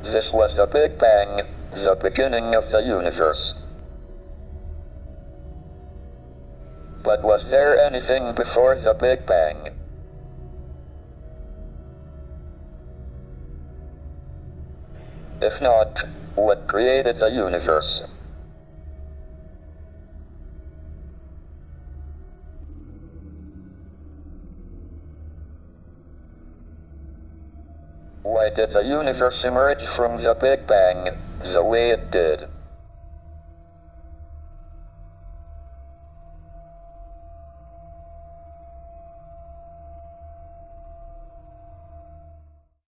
This was the Big Bang, the beginning of the universe. But was there anything before the Big Bang? If not, what created the universe? Why did the universe emerge from the Big Bang the way it did?